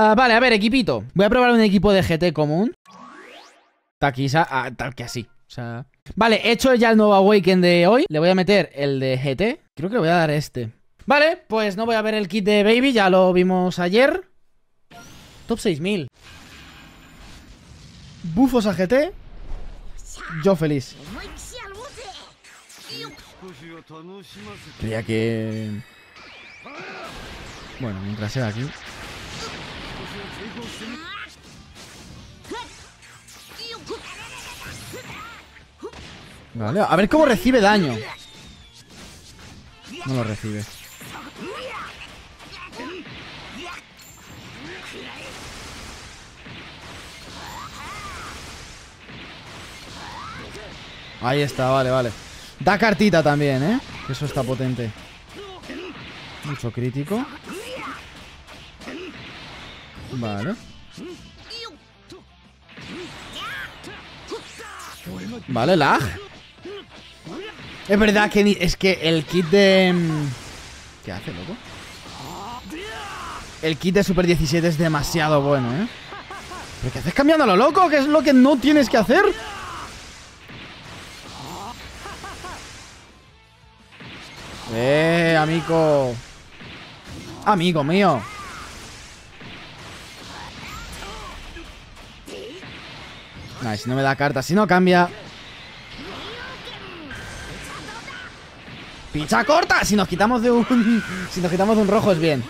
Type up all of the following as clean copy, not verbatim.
Vale, a ver, equipito. Voy a probar un equipo de GT común. Tal que así. O sea... Vale, he hecho ya el nuevo Awaken de hoy. Le voy a meter el de GT. Creo que le voy a dar este. Vale, pues no voy a ver el kit de Baby. Ya lo vimos ayer. Top 6000. Bufos a GT. Yo feliz. Creía que... Bueno, mientras sea aquí. Vale, a ver cómo recibe daño. No lo recibe. Ahí está, vale, vale. Da cartita también, ¿eh? Eso está potente. Mucho crítico. Vale. Vale, lag. Es verdad que es que el kit de... ¿Qué hace, loco? El kit de Super 17 es demasiado bueno, ¿eh? ¿Pero qué haces cambiándolo, loco? ¿Qué es lo que no tienes que hacer? Amigo. Amigo mío. Nice, no me da carta. Si no cambia. ¡Picha corta! Si nos quitamos de un... Si nos quitamos de un rojo es bien.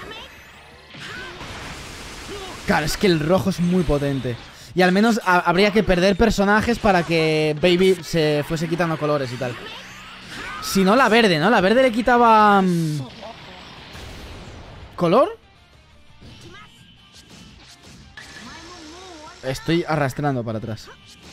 Claro, es que el rojo es muy potente. Y al menos habría que perder personajes para que Baby se fuese quitando colores y tal. Si no, la verde, ¿no? La verde le quitaba... ¿color? Estoy arrastrando para atrás.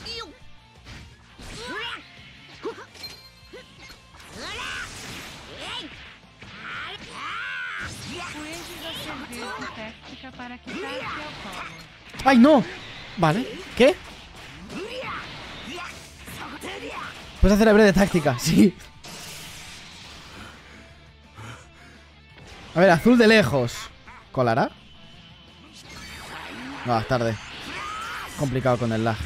¡Ay, no! Vale, ¿qué? Puedes hacer la breve táctica, sí. A ver, azul de lejos. ¿Colará? No, tarde. Complicado con el lag.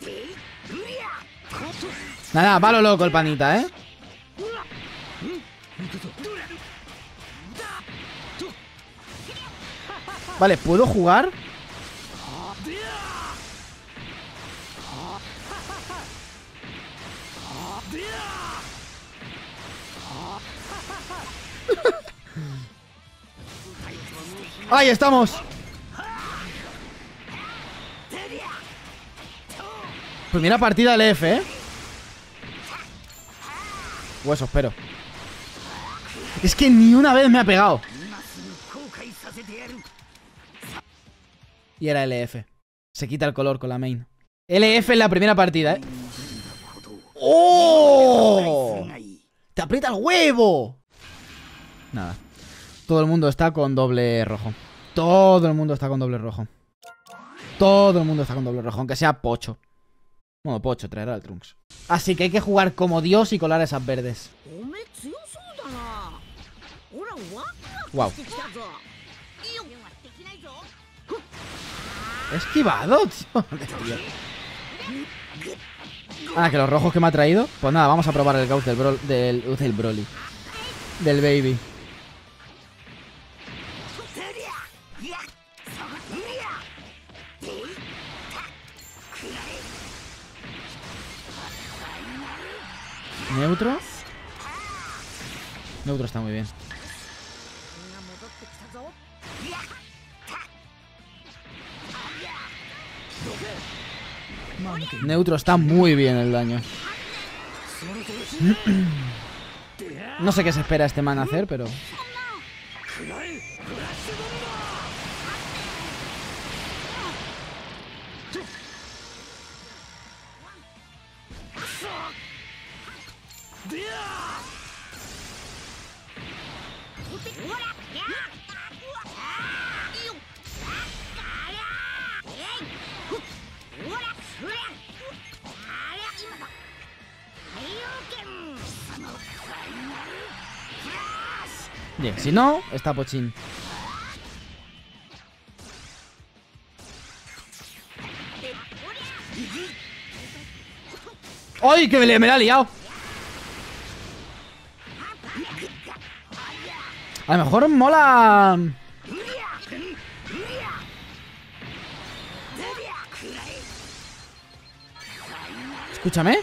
Nada, va lo loco el panita, ¿eh? Vale, ¿puedo jugar? ¡Ahí estamos! Primera partida del EF, ¿eh? O eso espero. Es que ni una vez me ha pegado. Y era LF. Se quita el color con la main. LF en la primera partida, ¿eh? ¡Oh! ¡Te aprieta el huevo! Nada. Todo el mundo está con doble rojo. Todo el mundo está con doble rojo. Todo el mundo está con doble rojo, aunque sea Pocho. Bueno, Pocho traerá el Trunks. Así que hay que jugar como Dios y colar esas verdes. Wow. He esquivado, tío. Ah, que los rojos que me ha traído. Pues nada, vamos a probar el Gauss del Broly. Del Baby. Neutro. Neutro está muy bien. Neutro está muy bien el daño. No sé qué se espera este man hacer, pero... Bien, si no, está Pochín. ¡Ay, que me la ha liado! A lo mejor mola... Escúchame.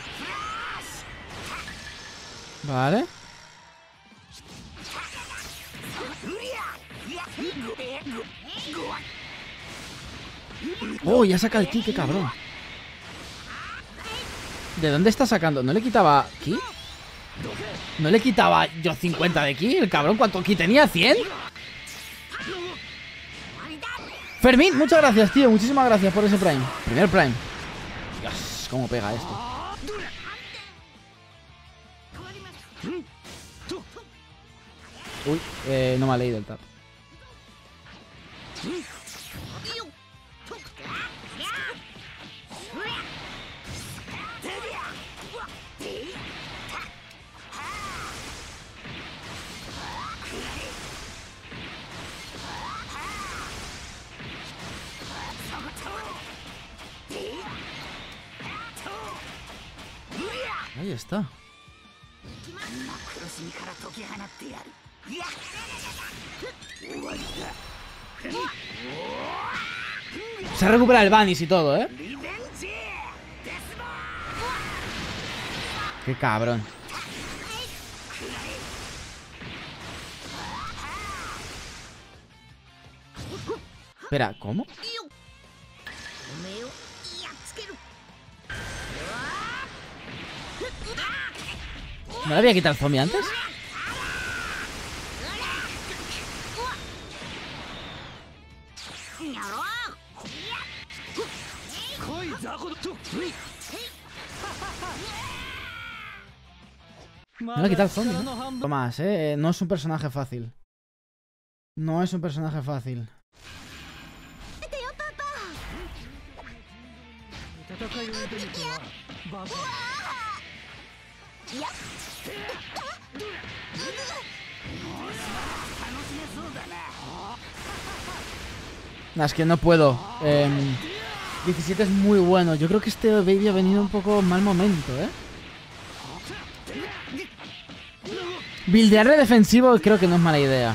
Vale. Oh, ya saca el ki, qué cabrón. ¿De dónde está sacando? ¿No le quitaba ki? ¿No le quitaba yo 50 de ki? ¿El cabrón cuánto ki tenía? ¿100? Fermín, muchas gracias, tío. Muchísimas gracias por ese Prime. Primer Prime. Dios, cómo pega esto. Uy, no me ha leído el tap. Ahí está. Se recupera el Vanish y todo, ¿eh? Qué cabrón. Espera, ¿cómo? ¿No le había quitado el zombie antes? No le ha quitado el zombie, ¿no? Tomás, no es un personaje fácil. No es un personaje fácil. Nah, es que no puedo. 17 es muy bueno. Yo creo que este baby ha venido un poco mal momento, ¿eh? Buildearle defensivo creo que no es mala idea.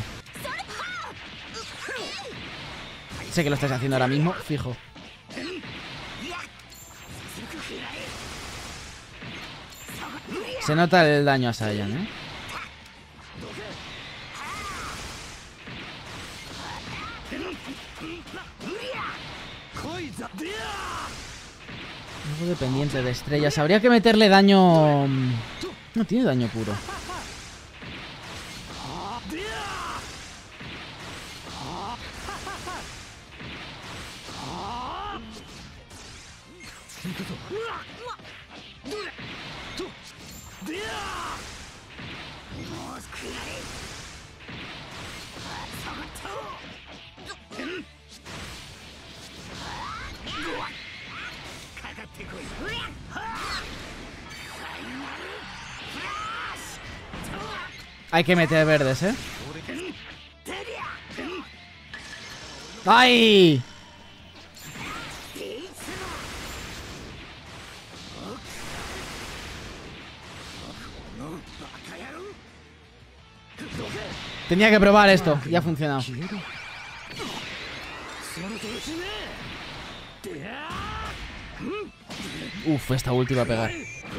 Sé que lo estáis haciendo ahora mismo, fijo. Se nota el daño a Saiyan, ¿eh? Algo dependiente de estrellas. Habría que meterle daño... No tiene daño puro. Hay que meter verdes, ¿eh? ¡Ay! Tenía que probar esto. Ya ha funcionado. Uf, esta última a pegar.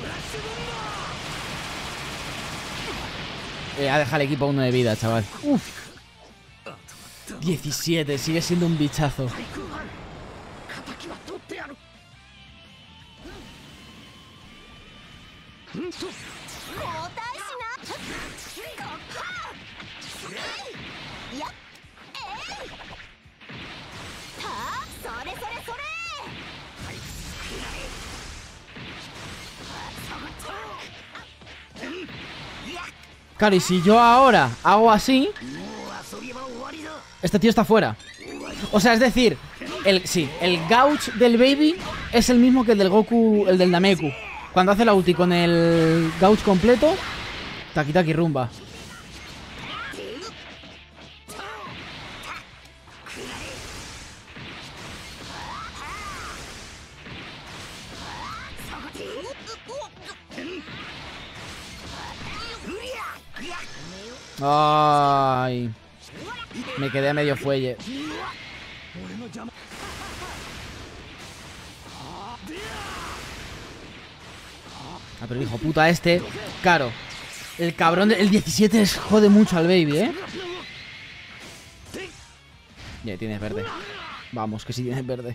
Ha dejado el equipo a 1 de vida, chaval. Uf. 17, sigue siendo un bichazo. Claro, y si yo ahora hago así, este tío está fuera. O sea, es decir, el gauch del baby es el mismo que el del Goku, el del Nameku. Cuando hace la ulti con el gauch completo, taki taki rumba. Ay. Me quedé a medio fuelle. Ah, pero hijo puta este. Claro. El cabrón del 17 jode mucho al baby, ¿eh? Ya, tienes verde. Vamos, que sí tienes verde.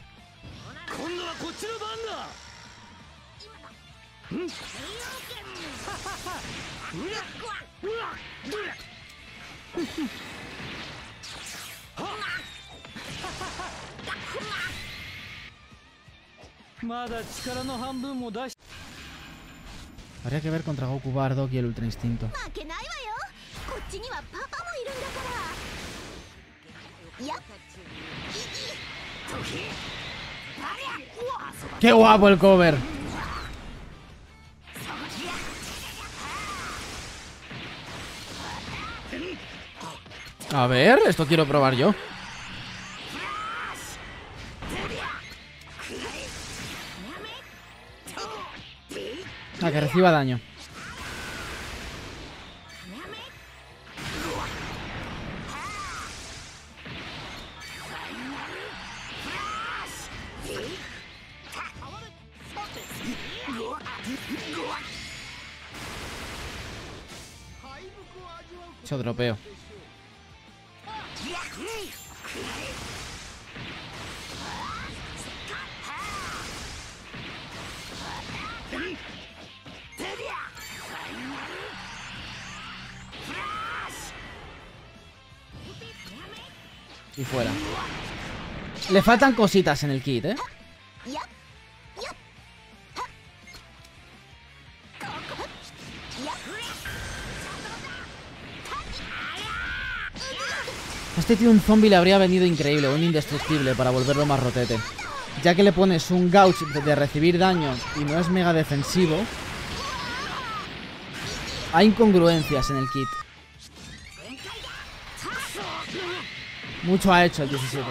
Habría que ver contra Goku, Bardock y el Ultra Instinto. ¡Qué guapo el cover! A ver, esto quiero probar yo. Ah, que reciba daño. Se dropeo. Y fuera. Le faltan cositas en el kit, ¿eh? Este tío un zombie le habría venido increíble, un indestructible para volverlo más rotete. Ya que le pones un gauch de recibir daño y no es mega defensivo, hay incongruencias en el kit. Mucho ha hecho el 17.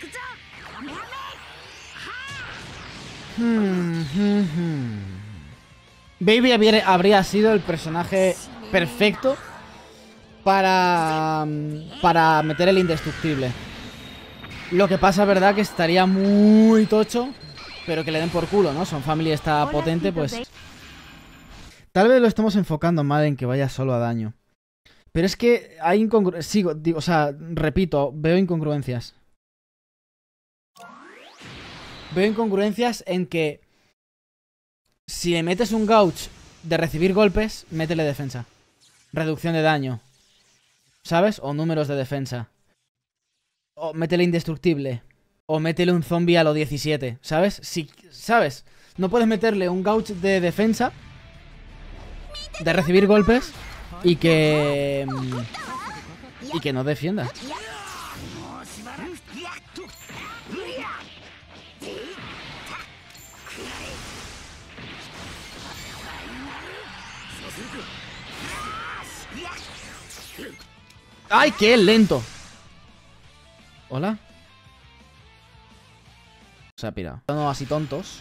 Baby habría sido el personaje perfecto para meter el indestructible. Lo que pasa, verdad, que estaría muy tocho, pero que le den por culo, ¿no? Son Family está potente, pues... Tal vez lo estemos enfocando mal en que vaya solo a daño. Pero es que hay incongruencias. O sea, repito, veo incongruencias. Veo incongruencias en que si le metes un gauch de recibir golpes, métele defensa. Reducción de daño. ¿Sabes? O números de defensa. O métele indestructible. O métele un zombie a lo 17. ¿Sabes? Si, ¿sabes? No puedes meterle un gauch de defensa, de recibir golpes, y que no defienda. ¡Ay, qué lento! ¿Hola? Se ha pirado. No así tontos.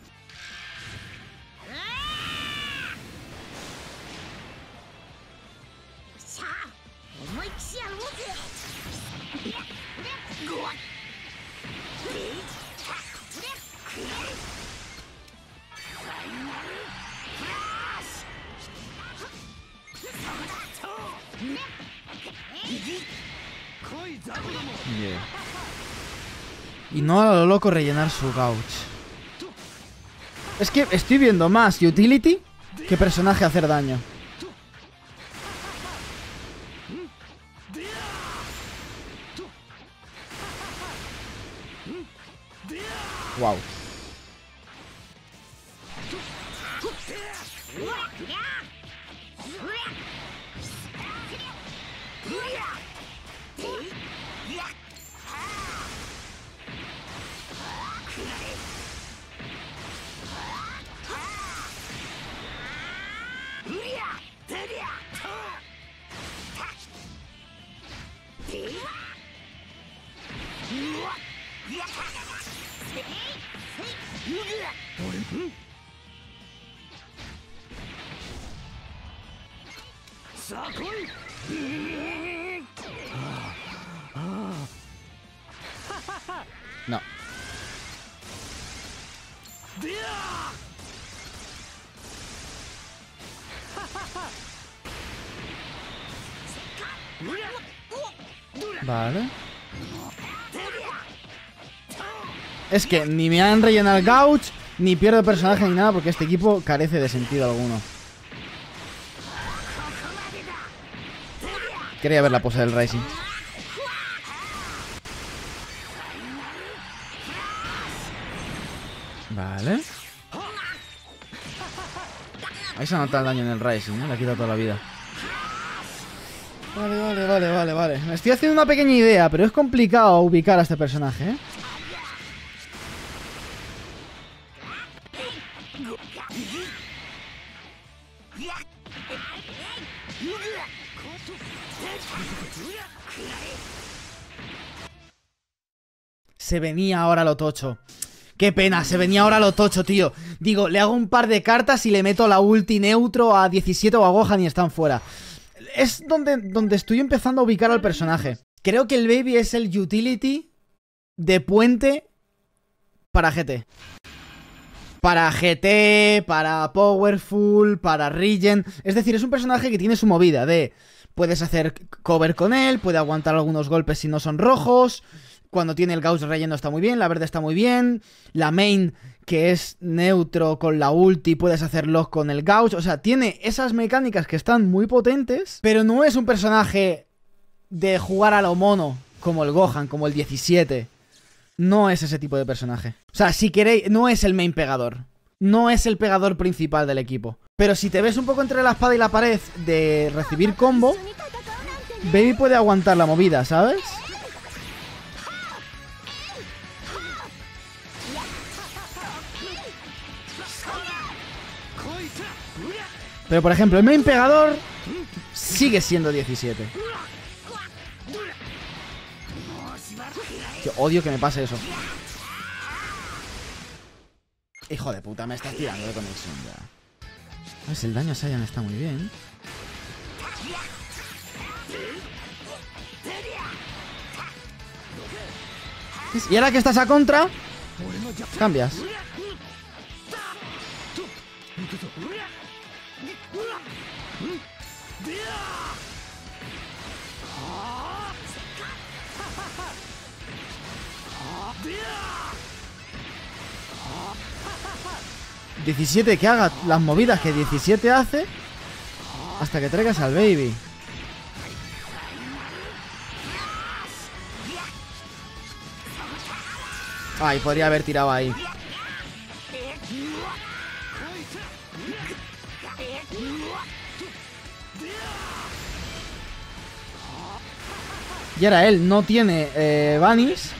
Yeah. Y no a lo loco rellenar su gauch. Es que estoy viendo más utility que personaje hacer daño. Wow. No. Vale. Es que ni me han rellenado el gauch, ni pierdo personaje ni nada, porque este equipo carece de sentido alguno. Quería ver la pose del Rising. Vale. Ahí se nota el daño en el Rising, ¿no? Le ha quitado toda la vida. Vale. Me estoy haciendo una pequeña idea, pero es complicado ubicar a este personaje, ¿eh? Se venía ahora lo tocho. Qué pena, se venía ahora lo tocho, tío. Digo, le hago un par de cartas y le meto la ulti neutro a 17 o a Gohan y están fuera. Es donde estoy empezando a ubicar al personaje. Creo que el Baby es el utility de puente para GT. Para GT, para Powerful, para Regen. Es decir, es un personaje que tiene su movida de... Puedes hacer cover con él, puede aguantar algunos golpes si no son rojos... Cuando tiene el gauge relleno está muy bien, la verde está muy bien. La main, que es neutro con la ulti, puedes hacer lock con el gauge. O sea, tiene esas mecánicas que están muy potentes, pero no es un personaje de jugar a lo mono, como el Gohan, como el 17. No es ese tipo de personaje. O sea, si queréis, no es el main pegador. No es el pegador principal del equipo. Pero si te ves un poco entre la espada y la pared de recibir combo, Baby puede aguantar la movida, ¿sabes? Pero por ejemplo, el main pegador sigue siendo 17. Yo odio que me pase eso. Hijo de puta, me estás tirando de conexión ya. ¿Ves? El daño a Saiyan está muy bien. Y ahora que estás a contra, cambias. ...17 que haga las movidas que 17 hace... ...hasta que traigas al Baby. Ay, podría haber tirado ahí. Y ahora él no tiene Vanish.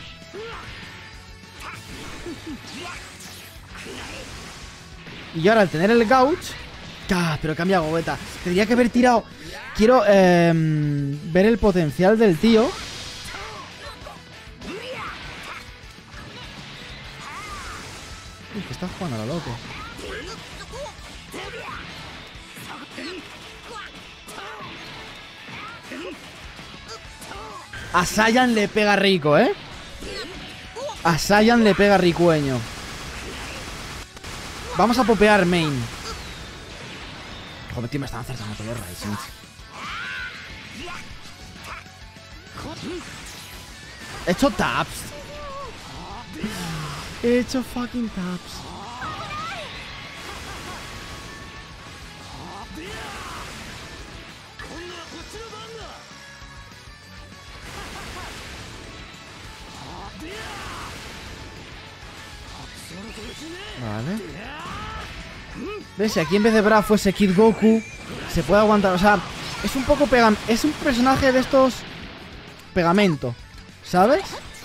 Y ahora al tener el gauge... ¡Ah! Pero cambia Gogeta. Tendría que haber tirado... Quiero ver el potencial del tío. Uy, que está jugando a lo loco. A Saiyan le pega rico, ¿eh? A Saiyan le pega ricueño. Vamos a popear main. Joder, tío, me están acertando todos los Risings. He hecho taps. He hecho fucking taps. Vale. ¿Ves? Si aquí en vez de Bra fuese Kid Goku, se puede aguantar. O sea, es un poco es un personaje de estos pegamento, ¿sabes?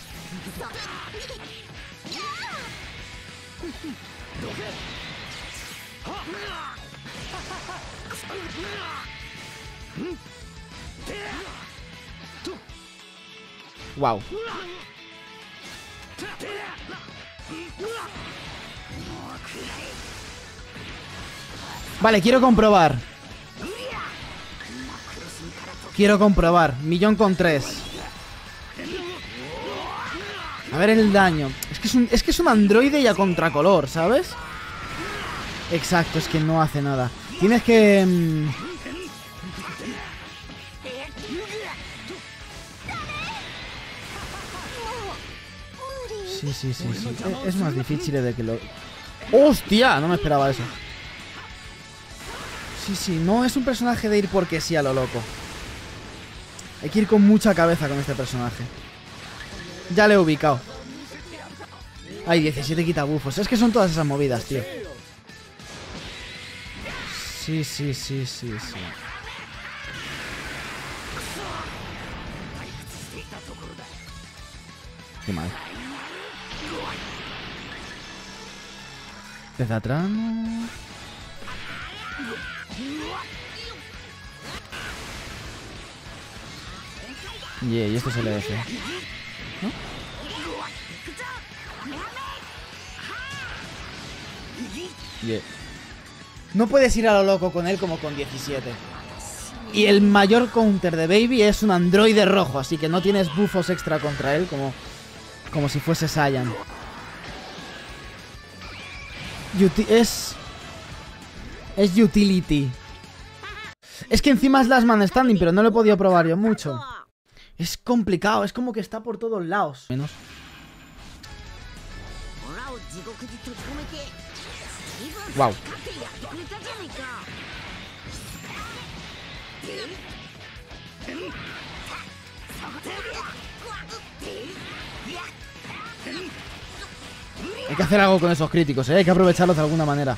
Wow. Vale, quiero comprobar. Quiero comprobar. 1.300.000. A ver el daño. Es que es un androide y a contracolor, ¿sabes? Exacto, es que no hace nada. Tienes que... Sí. Es más difícil de que lo... ¡Hostia! No me esperaba eso. Sí, no es un personaje de ir porque sí a lo loco. Hay que ir con mucha cabeza con este personaje. Ya le he ubicado. Ay, 17 quita bufos. Es que son todas esas movidas, tío. Sí. Qué mal. Desde atrás no... Y esto es el EF, ¿no? No puedes ir a lo loco con él como con 17. Y el mayor counter de Baby es un androide rojo, así que no tienes buffos extra contra él como si fuese Saiyan. Es utility. Es que encima es Last Man Standing, pero no lo he podido probar yo mucho. Es complicado, es como que está por todos lados. Menos. Wow. Hay que hacer algo con esos críticos, ¿eh? Hay que aprovecharlos de alguna manera.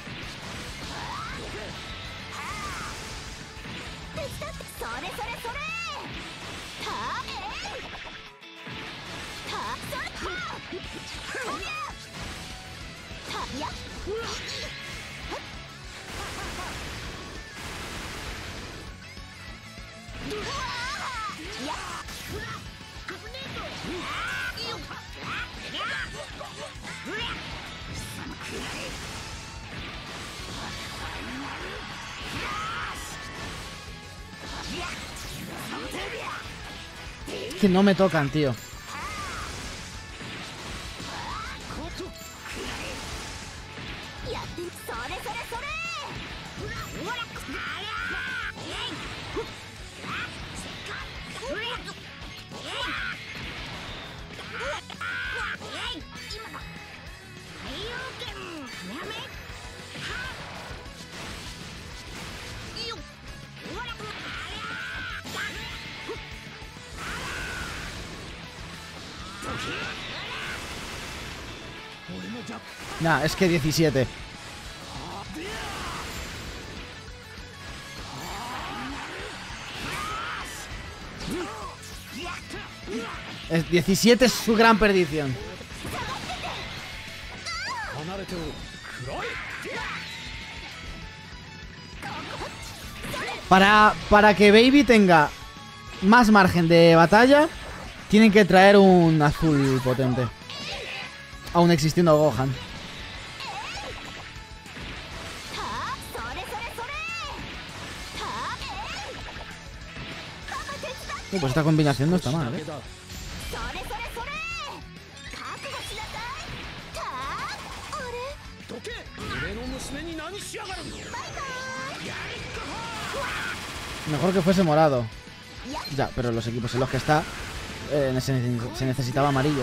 Es que no me tocan, tío. Nah, es que 17. Es 17 es su gran perdición. Para que Baby tenga más margen de batalla, tienen que traer un azul potente. Aún existiendo Gohan. Pues esta combinación no está mal, ¿eh? Mejor que fuese morado. Ya, pero los equipos en los que está se necesitaba amarillo.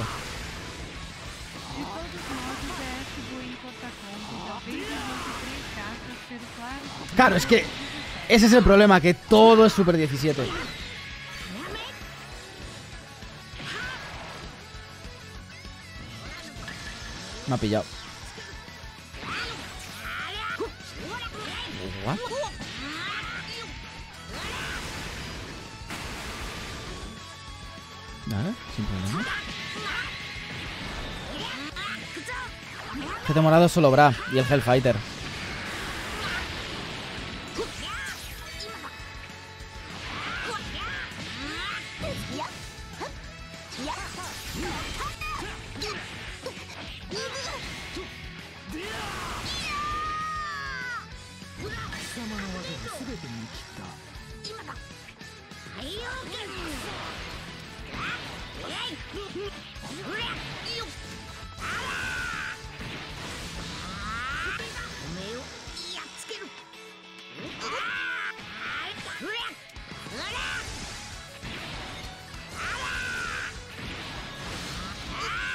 Claro, es que ese es el problema, que todo es Super 17. Me ha pillado. ¿What? Vale, sin problema. Este morado es solo Bra y el Hellfighter.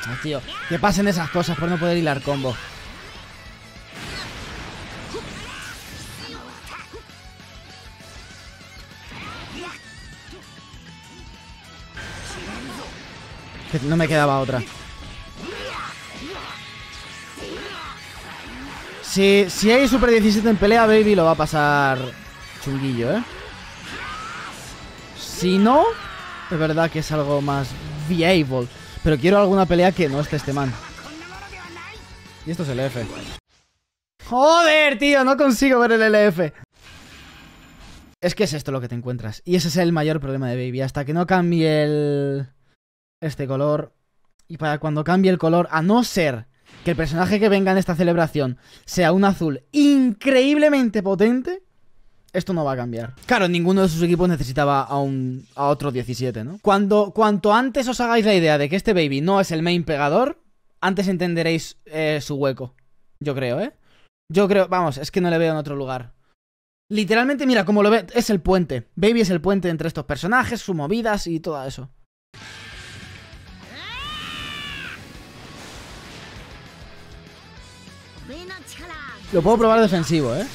Ah, tío, que pasen esas cosas por no poder hilar combo. Que no me quedaba otra. Si hay Super 17 en pelea, Baby lo va a pasar chunguillo, ¿eh? Si no, es verdad que es algo más viable. Pero quiero alguna pelea que no esté este man. Y esto es el F. ¡Joder, tío! No consigo ver el LF. Es que es esto lo que te encuentras. Y ese es el mayor problema de Baby. Hasta que no cambie este color. Y para cuando cambie el color, a no ser que el personaje que venga en esta celebración sea un azul increíblemente potente, esto no va a cambiar. Claro, ninguno de sus equipos necesitaba a otro 17, ¿no? Cuanto antes os hagáis la idea de que este Baby no es el main pegador, antes entenderéis su hueco. Yo creo, ¿eh? Yo creo, vamos, es que no le veo en otro lugar. Literalmente, mira, como lo ve, es el puente. Baby es el puente entre estos personajes, sus movidas y todo eso. Lo puedo probar defensivo, ¿eh?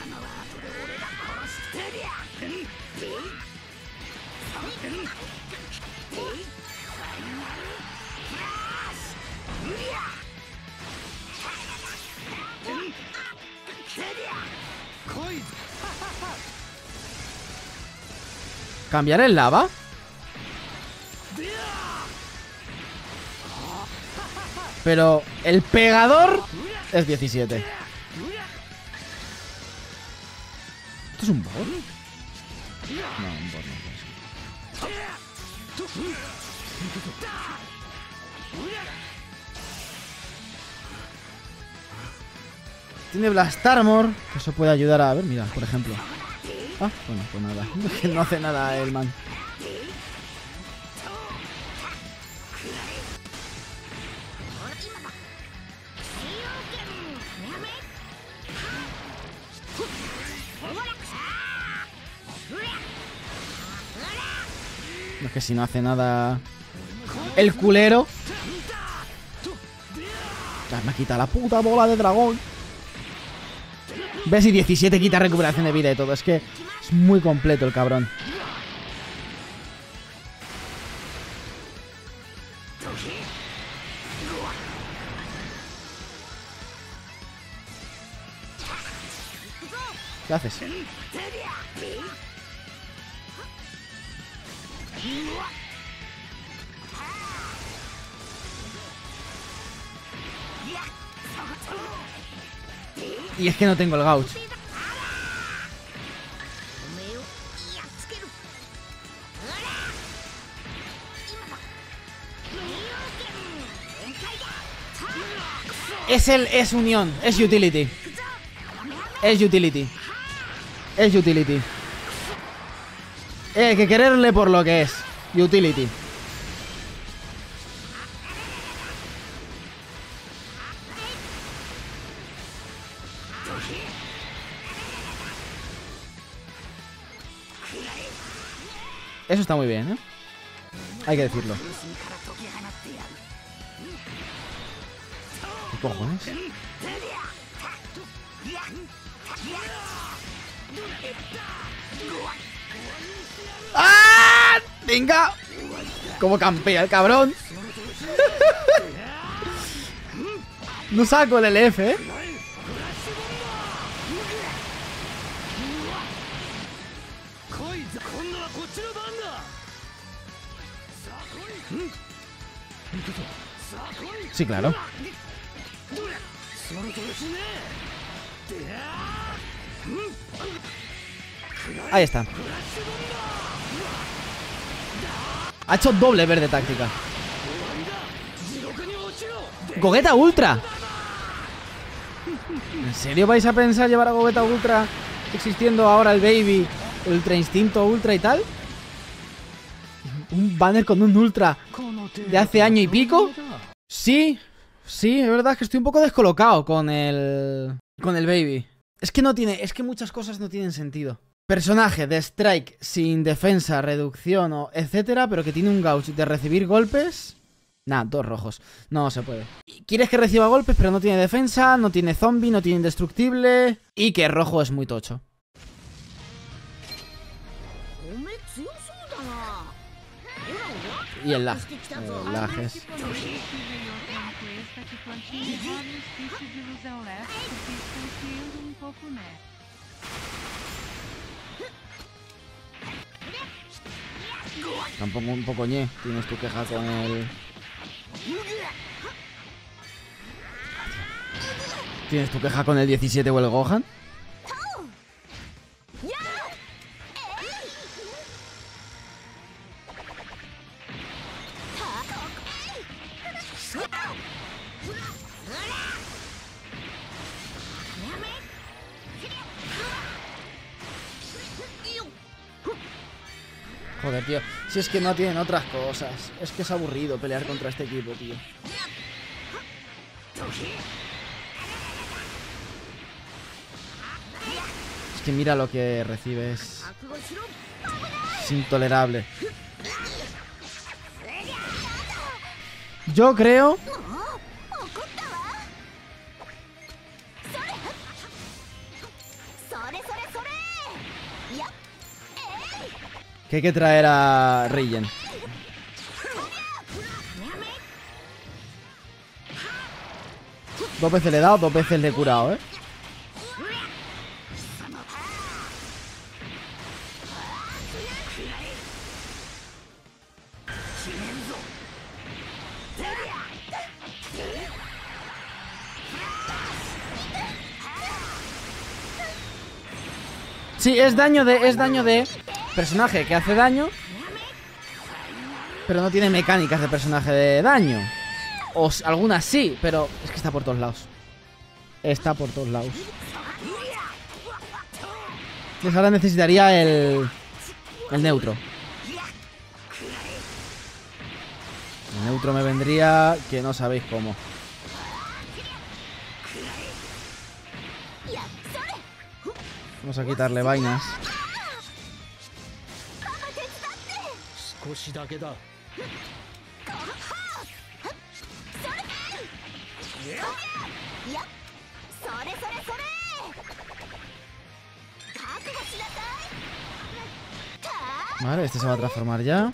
¿Cambiar el lava? Pero el pegador es 17. ¿Esto es un bot? No, un bot no es. Tiene Blast Armor, que eso puede ayudar a ver, mira, por ejemplo. Ah, bueno, pues nada. No hace nada el man. No es que si no hace nada el culero. Ya me quita la puta bola de dragón. ¿Ves? Y 17 quita recuperación de vida y todo. Es que es muy completo el cabrón. ¿Qué haces? Y es que no tengo el gauch. Es unión, es utility. Es utility. Es utility. Hay que quererle por lo que es. Utility. Eso está muy bien, ¿eh? Hay que decirlo. ¿Qué cojones? ¡Ah! ¡Venga! Como campea el cabrón. No saco el LF, ¿eh? Sí, claro. Ahí está. Ha hecho doble verde táctica. Gogeta Ultra. ¿En serio vais a pensar llevar a Gogeta Ultra existiendo ahora el Baby, Ultra Instinto Ultra y tal? ¿Un banner con un Ultra de hace año y pico? Sí, sí, es verdad que estoy un poco descolocado con el Baby. Es que muchas cosas no tienen sentido. Personaje de strike sin defensa, reducción o etcétera, pero que tiene un gauge de recibir golpes. Nah, 2 rojos. No se puede. Quieres que reciba golpes, pero no tiene defensa, no tiene zombie, no tiene indestructible. Y que rojo es muy tocho. Y el lag. El lag es... Tampoco un poco ñe. Tienes tu queja con el... ¿Tienes tu queja con el 17 o el Gohan? Joder, tío. Si es que no tienen otras cosas. Es que es aburrido pelear contra este equipo, tío. Es que mira lo que recibes. Es intolerable. Yo creo... que hay que traer a Rigen. Dos veces le he dado, 2 veces le he curado, ¿eh? Sí, es daño de personaje que hace daño, pero no tiene mecánicas de personaje de daño. O algunas sí, pero es que está por todos lados. Está por todos lados. Pues ahora necesitaría el neutro. El neutro me vendría que no sabéis cómo. Vamos a quitarle vainas. Vale, este se va a transformar ya.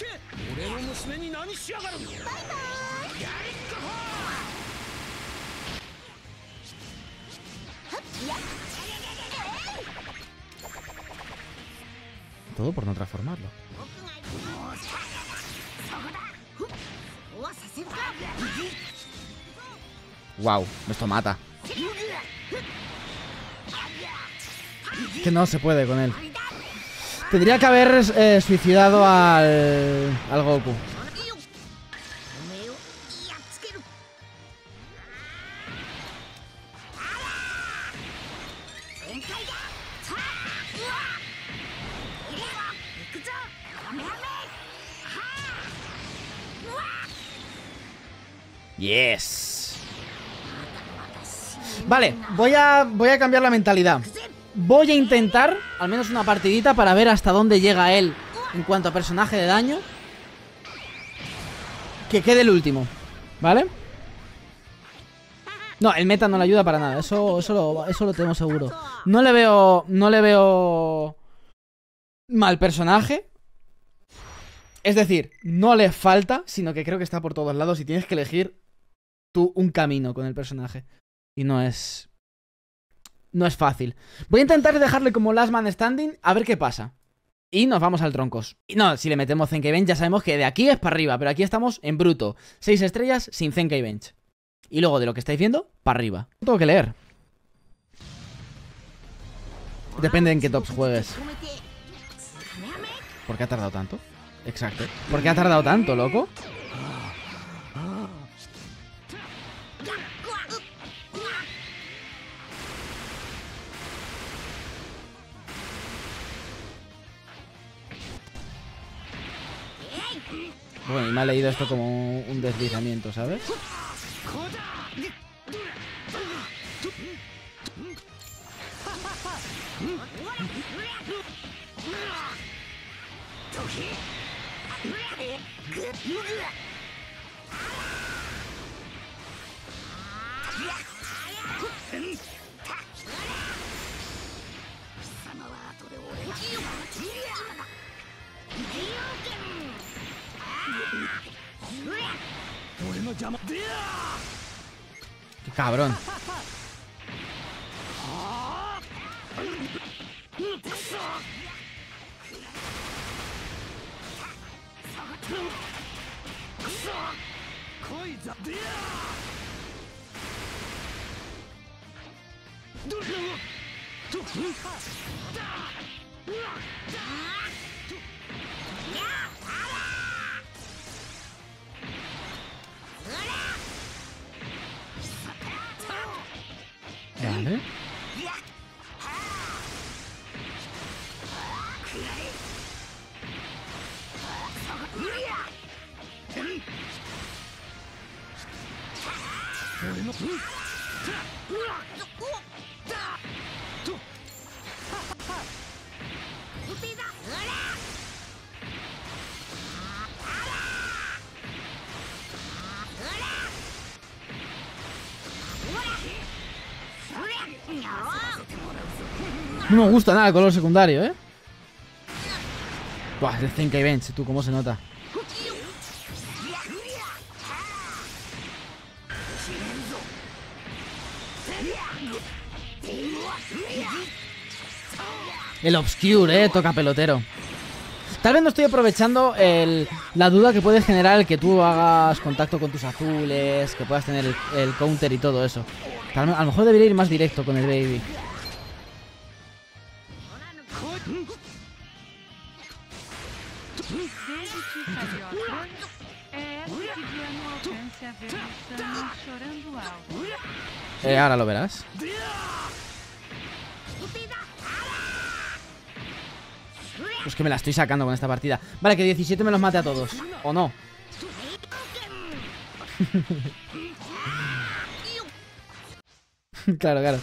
Todo por no transformarlo. Wow, esto mata. Que no se puede con él. Tendría que haber suicidado al Goku. Yes. Vale, voy a cambiar la mentalidad. Voy a intentar al menos una partidita para ver hasta dónde llega él en cuanto a personaje de daño. Que quede el último, ¿vale? No, el meta no le ayuda para nada. Eso lo tenemos seguro. No le veo mal personaje. Es decir, no le falta, sino que creo que está por todos lados y tienes que elegir tú un camino con el personaje. Y no es fácil. Voy a intentar dejarle como last man standing a ver qué pasa. Y nos vamos al troncos. Y no, si le metemos Zenkai Bench ya sabemos que de aquí es para arriba, pero aquí estamos en bruto. 6 estrellas sin Zenkai Bench. Y luego de lo que estáis viendo, para arriba. Tengo que leer. Depende en qué tops juegues. ¿Por qué ha tardado tanto? Exacto. ¿Por qué ha tardado tanto, loco? Bueno, y me ha leído esto como un deslizamiento, ¿sabes? Qué cabrón. Vale. No me gusta nada el color secundario, ¿eh? Buah, el Zenkai Bench, tú, cómo se nota. El Obscure, toca pelotero. Tal vez no estoy aprovechando la duda que puede generar el que tú hagas contacto con tus azules, que puedas tener el counter y todo eso. A lo mejor debería ir más directo con el baby. Ahora lo verás. Pues que me la estoy sacando con esta partida. Vale, que 17 me los mate a todos. ¿O no? Claro, claro.